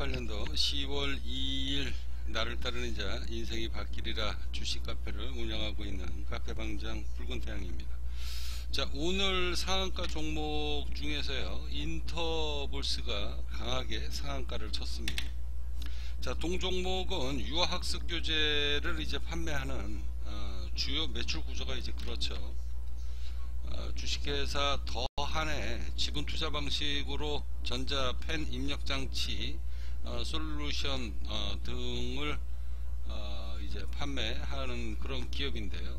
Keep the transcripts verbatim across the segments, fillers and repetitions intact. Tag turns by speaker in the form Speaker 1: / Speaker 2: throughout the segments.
Speaker 1: 이천십팔 년도 시월 이일 나를 따르는 이자 인생이 바뀌리라 주식 카페를 운영하고 있는 카페방장 붉은태양입니다. 자, 오늘 상한가 종목 중에서요 인터볼스가 강하게 상한가를 쳤습니다. 자, 동종목은 유아학습 교재를 이제 판매하는 어, 주요 매출 구조가 이제 그렇죠. 어, 주식회사 더한의 지분 투자 방식으로 전자 펜 입력 장치 어, 솔루션 어, 등을 어, 이제 판매하는 그런 기업인데요.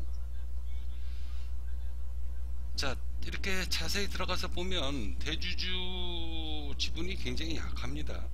Speaker 1: 자, 이렇게 자세히 들어가서 보면 대주주 지분이 굉장히 약합니다.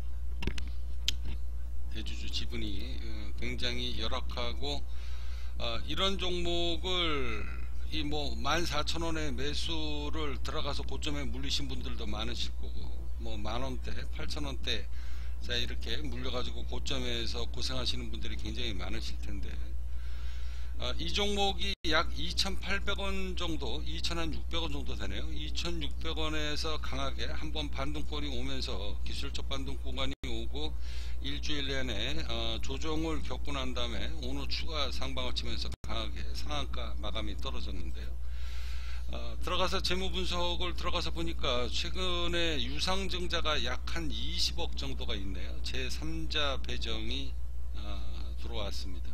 Speaker 1: 대주주 지분이 굉장히 열악하고 어, 이런 종목을 이 뭐 만 사천 원에 매수를 들어가서 고점에 물리신 분들도 많으실 거고 뭐 만원대 팔천 원대 자 이렇게 물려가지고 고점에서 고생하시는 분들이 굉장히 많으실 텐데 어, 이 종목이 약 이천팔백 원 정도 이천육백 원 정도 되네요. 이천육백 원에서 강하게 한번 반등권이 오면서 기술적 반등 구간이 오고 일주일 내내 어, 조정을 겪고 난 다음에 오늘 추가 상방을 치면서 강하게 상한가 마감이 떨어졌는데요. 어, 들어가서 재무 분석을 들어가서 보니까 최근에 유상증자가 약 한 이십억 정도가 있네요. 제삼자 배정이 어, 들어왔습니다.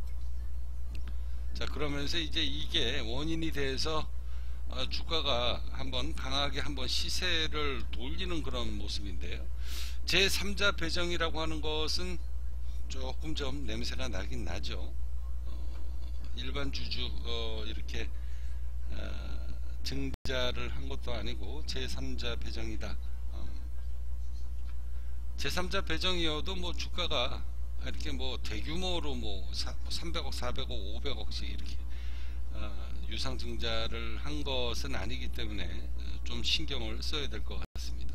Speaker 1: 자, 그러면서 이제 이게 원인이 돼서 어, 주가가 한번 강하게 한번 시세를 돌리는 그런 모습인데요. 제삼자 배정이라고 하는 것은 조금 좀 냄새가 나긴 나죠. 어, 일반 주주 어, 이렇게 어, 증자를 한 것도 아니고 제삼자 배정이다. 어, 제삼자 배정이어도 뭐 주가가 이렇게 뭐 대규모로 뭐 삼백억, 사백억, 오백억씩 이렇게 어, 유상증자를 한 것은 아니기 때문에 좀 신경을 써야 될 것 같습니다.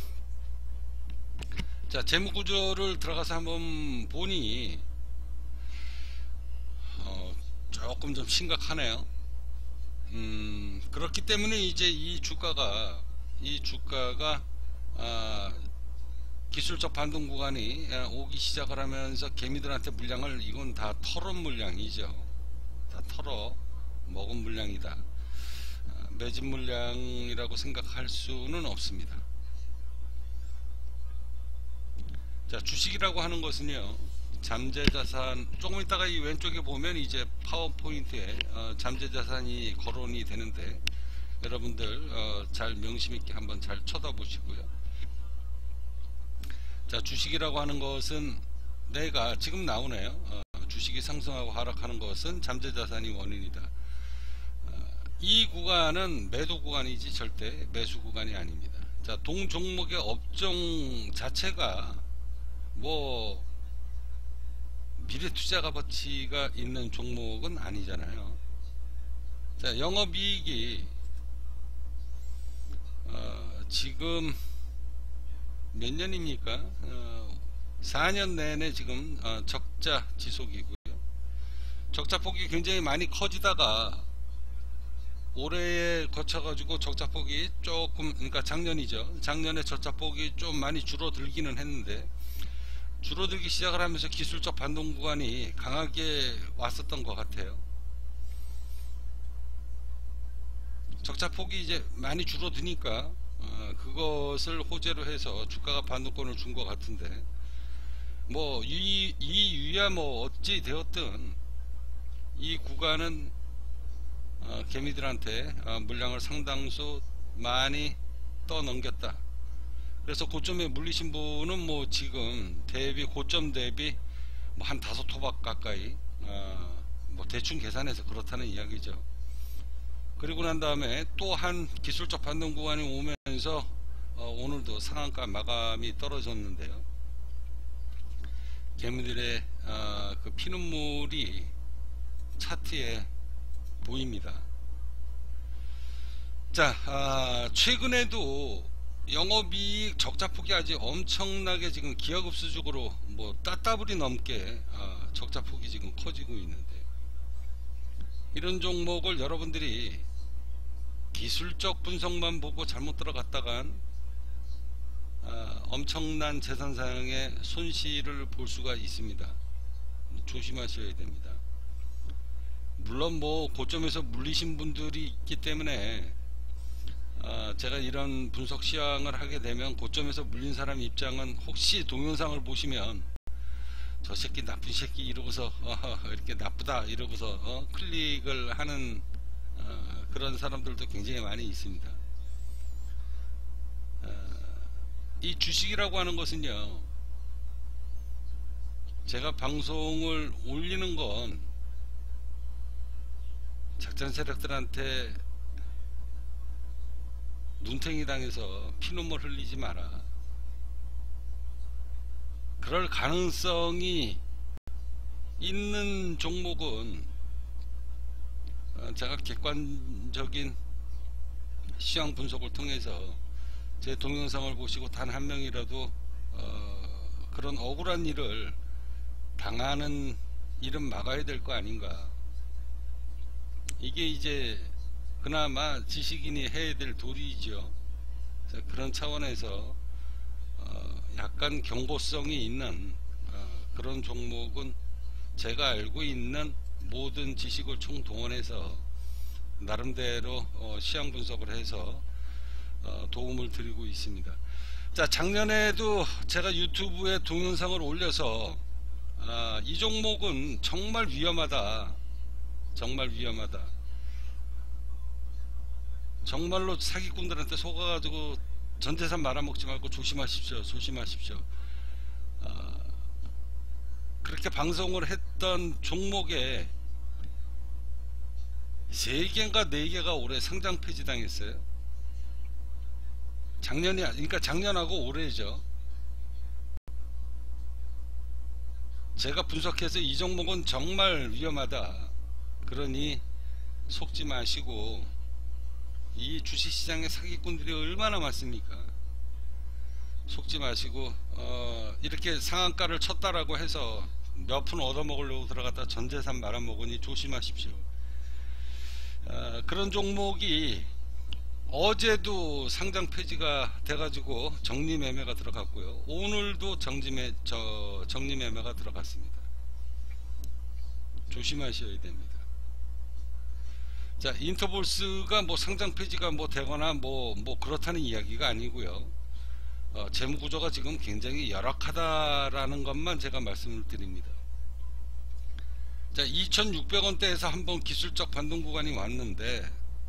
Speaker 1: 자, 재무구조를 들어가서 한번 보니 어, 조금 좀 심각하네요. 음, 그렇기 때문에 이제 이 주가가 이 주가가 아, 기술적 반등 구간이 오기 시작을 하면서 개미들한테 물량을 이건 다 털어 물량이죠. 다 털어 먹은 물량이다. 매집 물량이라고 생각할 수는 없습니다. 자, 주식이라고 하는 것은요 잠재자산, 조금 있다가 이 왼쪽에 보면 이제 파워포인트에 어, 잠재자산이 거론이 되는데 여러분들 어, 잘 명심있게 한번 잘 쳐다보시고요. 자, 주식이라고 하는 것은 내가 지금 나오네요. 어, 주식이 상승하고 하락하는 것은 잠재자산이 원인이다. 어, 이 구간은 매도 구간이지 절대 매수 구간이 아닙니다. 자, 동 종목의 업종 자체가 뭐 미래 투자 값어치가 있는 종목은 아니잖아요. 자, 영업이익이 어, 지금 몇 년입니까? 어, 사 년 내내 지금 어, 적자 지속이고요. 적자폭이 굉장히 많이 커지다가 올해에 거쳐가지고 적자폭이 조금, 그러니까 작년이죠. 작년에 적자폭이 좀 많이 줄어들기는 했는데 줄어들기 시작을 하면서 기술적 반동 구간이 강하게 왔었던 것 같아요. 적자폭이 이제 많이 줄어드니까 어, 그것을 호재로 해서 주가가 반등권을 준 것 같은데 뭐 이 이유야 뭐 어찌 되었든 이 구간은 어, 개미들한테 어, 물량을 상당수 많이 떠넘겼다. 그래서 고점에 물리신 분은 뭐 지금 대비 고점 대비 뭐 한 다섯 토박 가까이 어, 뭐 대충 계산해서 그렇다는 이야기죠. 그리고 난 다음에 또 한 기술적 반등 구간이 오면서 어, 오늘도 상한가 마감이 떨어졌는데요. 개미들의 어, 그 피눈물이 차트에 보입니다. 자, 아, 최근에도 영업이익 적자폭이 아주 엄청나게 지금 기하급수적으로 뭐 따따블이 넘게 어, 적자폭이 지금 커지고 있는데 이런 종목을 여러분들이 기술적 분석만 보고 잘못 들어갔다간 어, 엄청난 재산 사용의 손실을 볼 수가 있습니다. 조심하셔야 됩니다. 물론 뭐 고점에서 물리신 분들이 있기 때문에 어, 제가 이런 분석 시황을 하게 되면 고점에서 물린 사람 입장은 혹시 동영상을 보시면 저 새끼 나쁜 새끼 이러고서 어, 이렇게 나쁘다 이러고서 어, 클릭을 하는 어, 그런 사람들도 굉장히 많이 있습니다. 어, 이 주식이라고 하는 것은요, 제가 방송을 올리는 건 작전 세력들한테 눈탱이 당해서 피눈물 흘리지 마라, 그럴 가능성이 있는 종목은 제가 객관적인 시황 분석을 통해서 제 동영상을 보시고 단 한 명이라도 어 그런 억울한 일을 당하는 일은 막아야 될 거 아닌가. 이게 이제 그나마 지식인이 해야 될 도리이죠. 그런 차원에서 어 약간 경고성이 있는 어 그런 종목은 제가 알고 있는 모든 지식을 총동원해서 나름대로 어 시황 분석을 해서 어 도움을 드리고 있습니다. 자, 작년에도 제가 유튜브에 동영상을 올려서 아, 이 종목은 정말 위험하다, 정말 위험하다, 정말로 사기꾼들한테 속아가지고 전재산 말아먹지 말고 조심하십시오, 조심하십시오. 아, 그렇게 방송을 했던 종목에 세 개인가 네 개가 올해 상장 폐지당했어요. 작년이, 그러니까 작년하고 올해죠. 제가 분석해서 이 종목은 정말 위험하다, 그러니 속지 마시고, 이 주식시장에 사기꾼들이 얼마나 많습니까? 속지 마시고 어, 이렇게 상한가를 쳤다라고 해서 몇 푼 얻어먹으려고 들어갔다 전재산 말아먹으니 조심하십시오. 어, 그런 종목이 어제도 상장 폐지가 돼가지고 정리매매가 들어갔고요, 오늘도 정지매, 저, 정리매매가 들어갔습니다. 조심하셔야 됩니다. 자, 인터볼스가 뭐 상장 폐지가 뭐 되거나 뭐, 뭐 그렇다는 이야기가 아니고요, 어, 재무구조가 지금 굉장히 열악하다라는 것만 제가 말씀을 드립니다. 자, 이천육백 원대에서 한번 기술적 반등 구간이 왔는데,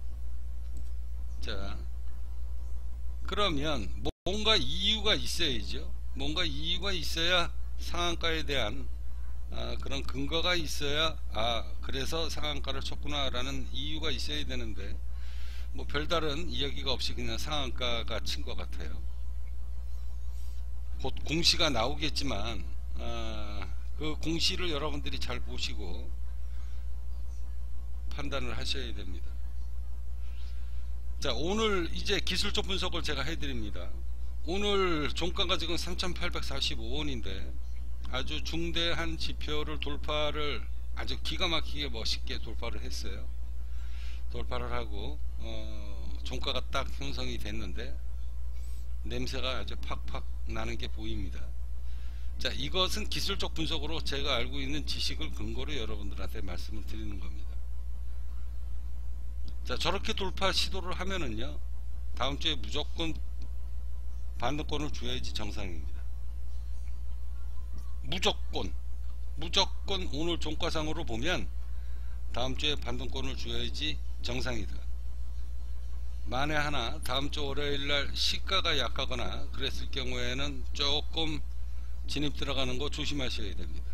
Speaker 1: 자, 그러면 뭔가 이유가 있어야죠. 뭔가 이유가 있어야 상한가에 대한 아, 그런 근거가 있어야, 아, 그래서 상한가를 쳤구나 라는 이유가 있어야 되는데, 뭐 별다른 이야기가 없이 그냥 상한가가 친 것 같아요. 곧 공시가 나오겠지만 아, 그 공시를 여러분들이 잘 보시고 판단을 하셔야 됩니다. 자, 오늘 이제 기술적 분석을 제가 해드립니다. 오늘 종가가 지금 삼천팔백사십오 원인데 아주 중대한 지표를 돌파를 아주 기가 막히게 멋있게 돌파를 했어요. 돌파를 하고 어, 종가가 딱 형성이 됐는데 냄새가 아주 팍팍 나는 게 보입니다. 자, 이것은 기술적 분석으로 제가 알고 있는 지식을 근거로 여러분들한테 말씀을 드리는 겁니다. 자, 저렇게 돌파 시도를 하면은요, 다음 주에 무조건 반등권을 줘야지 정상입니다. 무조건 무조건 오늘 종가상으로 보면 다음 주에 반등권을 줘야지 정상이다. 만에 하나 다음 주 월요일날 시가가 약하거나 그랬을 경우에는 조금 진입 들어가는 거 조심하셔야 됩니다.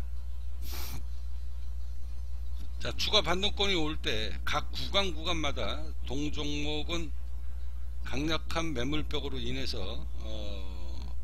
Speaker 1: 자, 추가 반등권이 올 때 각 구간 구간마다 동종목은 강력한 매물벽으로 인해서 어,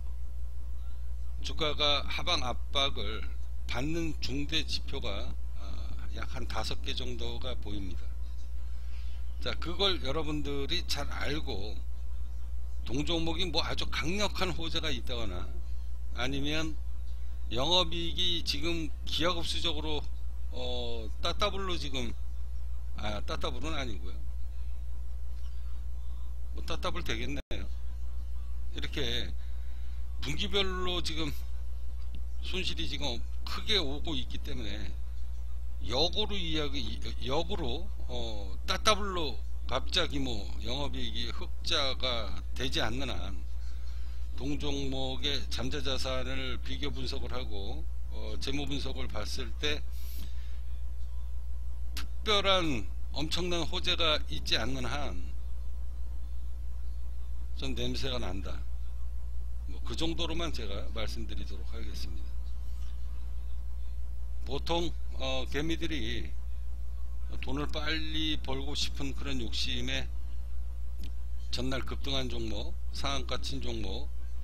Speaker 1: 주가가 하방 압박을 받는 중대 지표가 어, 약 한 다섯 개 정도가 보입니다. 자, 그걸 여러분들이 잘 알고 동종목이 뭐 아주 강력한 호재가 있다거나 아니면 영업이익이 지금 기하급수적으로 어, 따따블로 지금, 아, 따따블은 아니고요, 뭐 따따블 되겠네요. 이렇게 분기별로 지금 손실이 지금 크게 오고 있기 때문에 역으로 이야기 역으로 어, 따따블로 갑자기 뭐 영업이익이 흑자가 되지 않는 한 동종목의 잠재자산을 비교 분석을 하고 어, 재무 분석을 봤을 때 특별한 엄청난 호재가 있지 않는 한 좀 냄새가 난다. 뭐 그 정도로만 제가 말씀드리도록 하겠습니다. 보통 어, 개미들이 돈을 빨리 벌고 싶은 그런 욕심에 전날 급등한 종목, 상한가 친 종목,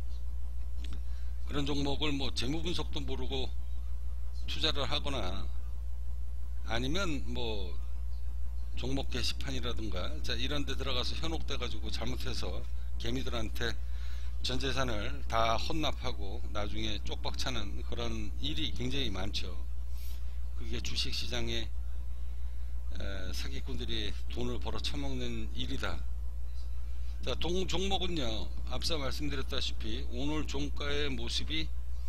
Speaker 1: 그런 종목을 뭐 재무 분석도 모르고 투자를 하거나 아니면 뭐 종목 게시판이라든가 자 이런 데 들어가서 현혹돼 가지고 잘못해서 개미들한테 전 재산을 다 헌납하고 나중에 쪽박차는 그런 일이 굉장히 많죠. 그게 주식시장에 사기꾼들이 돈을 벌어 처먹는 일이다. 자, 동 종목은요, 앞서 말씀드렸다시피 오늘 종가의 모습이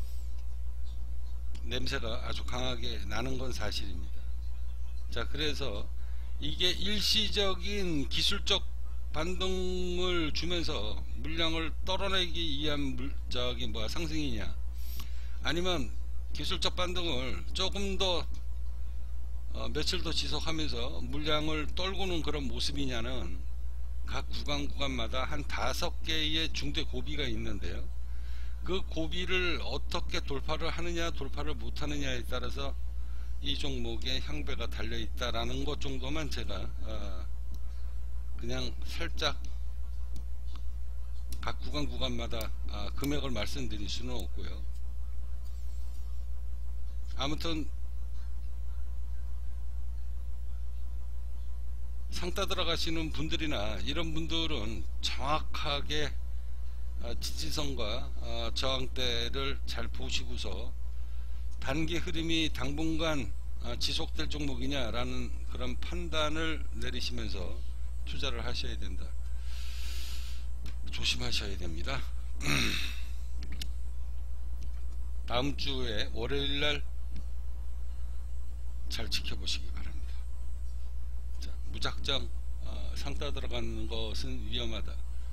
Speaker 1: 냄새가 아주 강하게 나는 건 사실입니다. 자, 그래서 이게 일시적인 기술적 반등을 주면서 물량을 떨어내기 위한 물, 저기 뭐야 상승이냐, 아니면 기술적 반등을 조금 더 어, 며칠 더 지속하면서 물량을 떨구는 그런 모습이냐는 각 구간 구간마다 한 다섯 개의 중대 고비가 있는데요. 그 고비를 어떻게 돌파를 하느냐 돌파를 못하느냐에 따라서 이 종목의 향배가 달려 있다라는 것 정도만 제가 어, 그냥 살짝 각 구간 구간마다 아, 금액을 말씀드릴 수는 없고요. 아무튼 상따 들어가시는 분들이나 이런 분들은 정확하게 아, 지지선과 아, 저항대를 잘 보시고서 단기 흐름이 당분간 아, 지속될 종목이냐 라는 그런 판단을 내리시면서 투자를 하셔야 된다. 조심하셔야 됩니다. 다음 주에 월요일날 잘 지켜보시기 바랍니다. 자, 무작정 어, 상따 들어가는 것은 위험하다.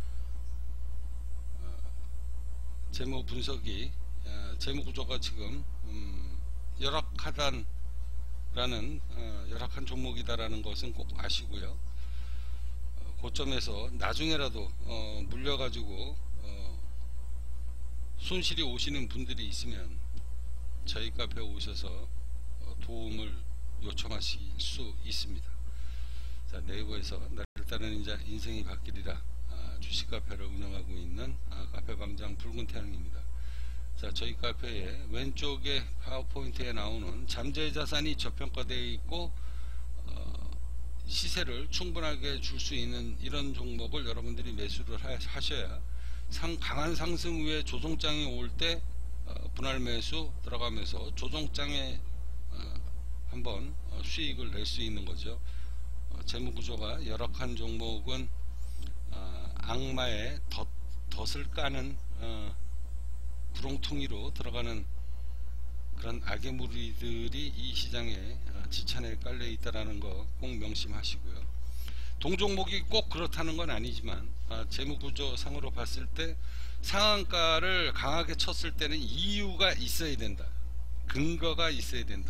Speaker 1: 어, 재무 분석이 어, 재무 구조가 지금 음, 열악하다라는 어, 열악한 종목이다라는 것은 꼭 아시고요. 어, 고점에서 나중에라도 어, 물려가지고 어, 손실이 오시는 분들이 있으면 저희 카페에 오셔서 도움을 요청하실 수 있습니다. 자, 네이버에서 나를 따르는 자 인생이 바뀌리라 아, 주식 카페를 운영하고 있는 아, 카페 방장 붉은 태양입니다. 자, 저희 카페에 왼쪽에 파워포인트에 나오는 잠재자산이 저평가되어 있고 어, 시세를 충분하게 줄 수 있는 이런 종목을 여러분들이 매수를 하, 하셔야 상, 강한 상승 후에 조정장이 올 때 어, 분할 매수 들어가면서 조정장에 어, 한번 어, 수익을 낼 수 있는 거죠. 어, 재무구조가 열악한 종목은 어, 악마의 덫, 덫을 까는 어, 구렁텅이로 들어가는 그런 악의 무리들이 이 시장에 어, 지천에 깔려 있다라는 거 꼭 명심하시고요. 동종목이 꼭 그렇다는 건 아니지만 어, 재무구조 상으로 봤을 때 상한가를 강하게 쳤을 때는 이유가 있어야 된다. 근거가 있어야 된다.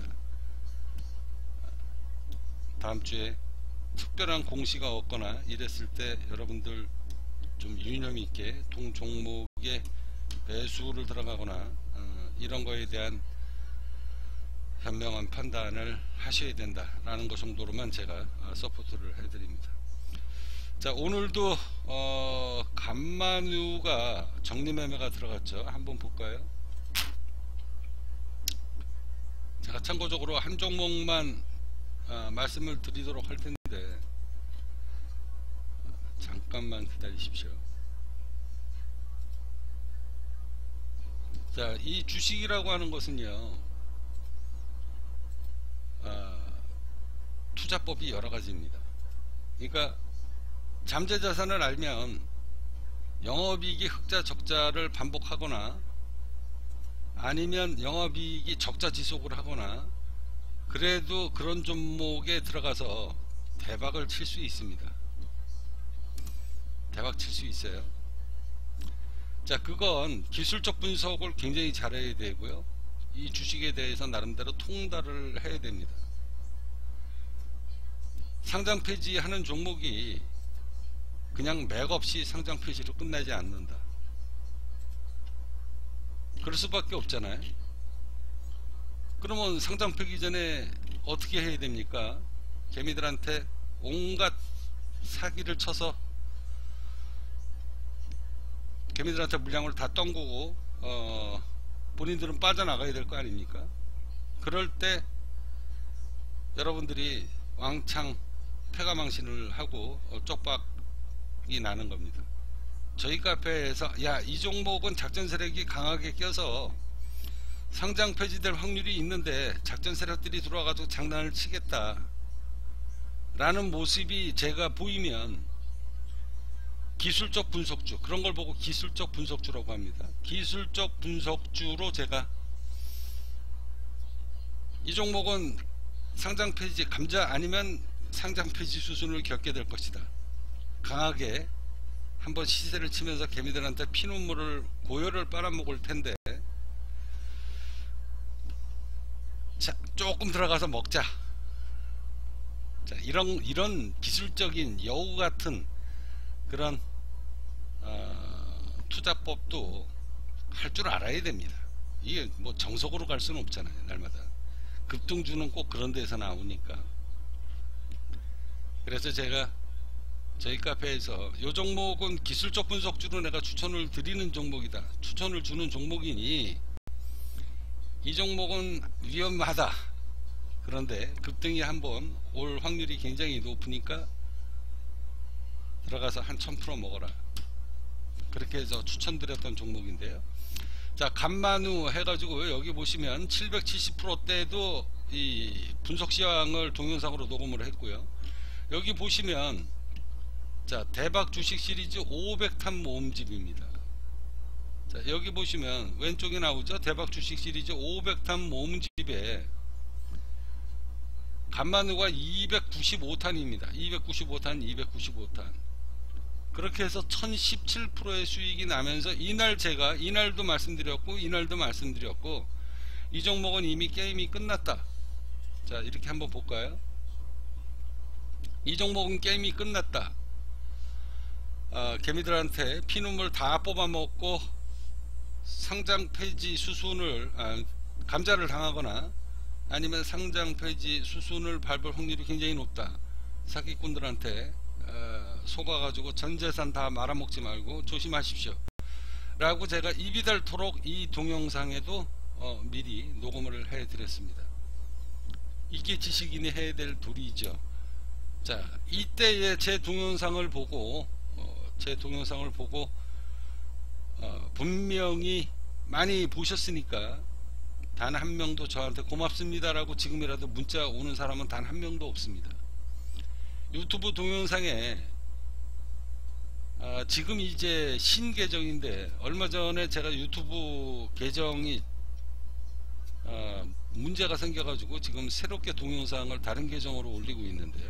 Speaker 1: 다음 주에 특별한 공시가 없거나 이랬을 때 여러분들 좀 유념 있게 동 종목에 매수를 들어가거나 어, 이런 거에 대한 현명한 판단을 하셔야 된다라는 것 정도로만 제가 어, 서포트를 해드립니다. 자, 오늘도 어, 간만유가 정리매매가 들어갔죠. 한번 볼까요? 제가 참고적으로 한 종목만 어, 말씀을 드리도록 할 텐데 어, 잠깐만 기다리십시오. 자, 이 주식이라고 하는 것은요, 어, 투자법이 여러 가지입니다. 그러니까 잠재자산을 알면 영업이익이 흑자 적자를 반복하거나 아니면 영업이익이 적자 지속을 하거나 그래도 그런 종목에 들어가서 대박을 칠 수 있습니다. 대박 칠 수 있어요. 자, 그건 기술적 분석을 굉장히 잘해야 되고요. 이 주식에 대해서 나름대로 통달을 해야 됩니다. 상장 폐지하는 종목이 그냥 맥없이 상장 폐지로 끝나지 않는다. 그럴 수밖에 없잖아요. 그러면 상장 폐기 전에 어떻게 해야 됩니까? 개미들한테 온갖 사기를 쳐서 개미들한테 물량을 다 떤거고 어, 본인들은 빠져나가야 될 거 아닙니까? 그럴 때 여러분들이 왕창 패가망신을 하고 어, 쪽박이 나는 겁니다. 저희 카페에서 야, 이 종목은 작전 세력이 강하게 껴서 상장 폐지될 확률이 있는데 작전 세력들이 들어와가지고 장난을 치겠다 라는 모습이 제가 보이면 기술적 분석주, 그런 걸 보고 기술적 분석주라고 합니다. 기술적 분석주로 제가 이 종목은 상장 폐지, 감자 아니면 상장 폐지 수순을 겪게 될 것이다, 강하게 한번 시세를 치면서 개미들한테 피눈물을 고열을 빨아먹을 텐데, 자, 조금 들어가서 먹자. 자, 이런 이런 기술적인 여우 같은 그런 어, 투자법도 할 줄 알아야 됩니다. 이게 뭐 정석으로 갈 수는 없잖아요. 날마다 급등주는 꼭 그런 데서 나오니까. 그래서 제가 저희 카페에서 이 종목은 기술적 분석주로 내가 추천을 드리는 종목이다, 추천을 주는 종목이니 이 종목은 위험하다, 그런데 급등이 한번 올 확률이 굉장히 높으니까 들어가서 한 천 퍼센트 먹어라, 그렇게 해서 추천드렸던 종목인데요. 자, 간만우 해가지고 여기 보시면 칠백칠십 퍼센트대도 이 분석시황을 동영상으로 녹음을 했고요. 여기 보시면 자, 대박 주식 시리즈 오백 탄 모음집입니다. 자, 여기 보시면 왼쪽에 나오죠. 대박 주식 시리즈 오백 탄 모음집에 간만우가 이백구십오 탄입니다. 이백구십오 탄, 이백구십오 탄. 그렇게 해서 천십칠 퍼센트의 수익이 나면서 이날 제가 이날도 말씀드렸고 이날도 말씀드렸고 이 종목은 이미 게임이 끝났다. 자, 이렇게 한번 볼까요? 이 종목은 게임이 끝났다. 어, 개미들한테 피눈물 다 뽑아먹고 상장 폐지 수순을 아, 감자를 당하거나 아니면 상장 폐지 수순을 밟을 확률이 굉장히 높다. 사기꾼들한테 어, 속아가지고 전재산 다 말아먹지 말고 조심하십시오 라고 제가 입이 닳도록 이 동영상에도 어, 미리 녹음을 해 드렸습니다. 이게 지식인이 해야 될 도리죠. 자, 이때의 제 동영상을 보고 어, 제 동영상을 보고 어, 분명히 많이 보셨으니까 단 한 명도 저한테 고맙습니다 라고 지금이라도 문자 오는 사람은 단 한 명도 없습니다. 유튜브 동영상에 아, 지금 이제 신계정인데 얼마 전에 제가 유튜브 계정이 아, 문제가 생겨가지고 지금 새롭게 동영상을 다른 계정으로 올리고 있는데요.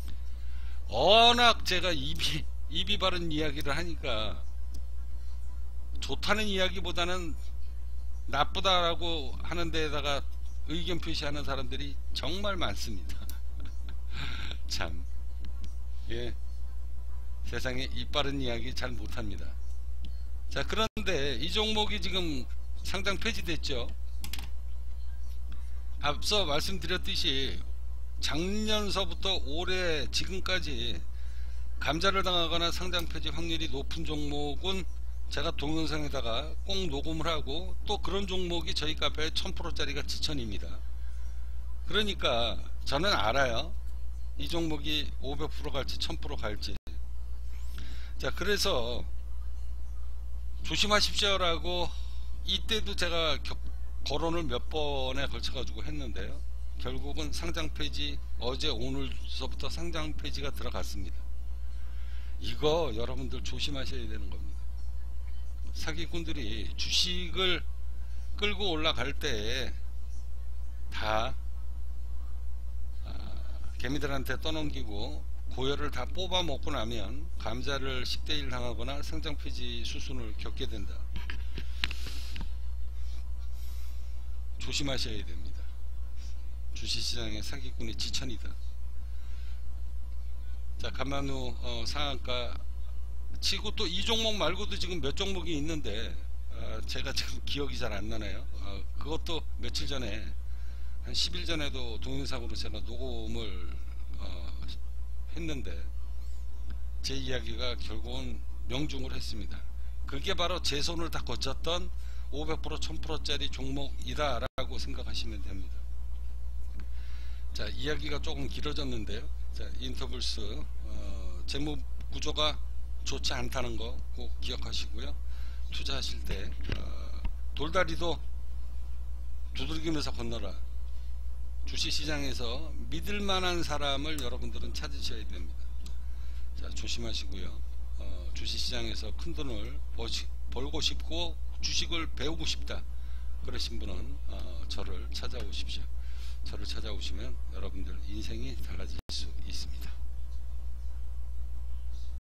Speaker 1: 워낙 제가 입이, 입이 바른 이야기를 하니까 좋다는 이야기보다는 나쁘다라고 하는 데에다가 의견 표시하는 사람들이 정말 많습니다. 참, 예, 세상에 입 바른 이야기 잘 못합니다. 자, 그런데 이 종목이 지금 상장 폐지됐죠. 앞서 말씀드렸듯이 작년서부터 올해 지금까지 감자를 당하거나 상장 폐지 확률이 높은 종목은 제가 동영상에다가 꼭 녹음을 하고, 또 그런 종목이 저희 카페에 천 퍼센트짜리가 지천입니다. 그러니까 저는 알아요. 이 종목이 오백 퍼센트 갈지 천 퍼센트 갈지. 자, 그래서 조심하십시오 라고 이때도 제가 겨, 거론을 몇 번에 걸쳐 가지고 했는데요. 결국은 상장 폐지, 어제 오늘서부터 상장 폐지가 들어갔습니다. 이거 여러분들 조심하셔야 되는 겁니다. 사기꾼들이 주식을 끌고 올라갈 때에 다 아, 개미들한테 떠넘기고 고열을 다 뽑아 먹고 나면 감자를 십 대 일 당하거나 성장 폐지 수순을 겪게 된다. 조심하셔야 됩니다. 주식시장의 사기꾼의 지천이다. 자, 가만후 어, 상한가 치고 또 이 종목 말고도 지금 몇 종목이 있는데 어, 제가 지금 기억이 잘 안 나네요. 어, 그것도 며칠 전에 한 십 일 전에도 동영상으로 제가 녹음을 어, 했는데 제 이야기가 결국은 명중을 했습니다. 그게 바로 제 손을 다 거쳤던 오백 퍼센트 천 퍼센트짜리 종목이다 라고 생각하시면 됩니다. 자, 이야기가 조금 길어졌는데요. 자, 인터블스 어, 재무 구조가 좋지 않다는 거 꼭 기억하시고요. 투자하실 때 어, 돌다리도 두들기면서 건너라. 주식시장에서 믿을만한 사람을 여러분들은 찾으셔야 됩니다. 자, 조심하시고요. 어, 주식시장에서 큰돈을 버시, 벌고 싶고 주식을 배우고 싶다 그러신 분은 어, 저를 찾아오십시오. 저를 찾아오시면 여러분들 인생이 달라지십니다.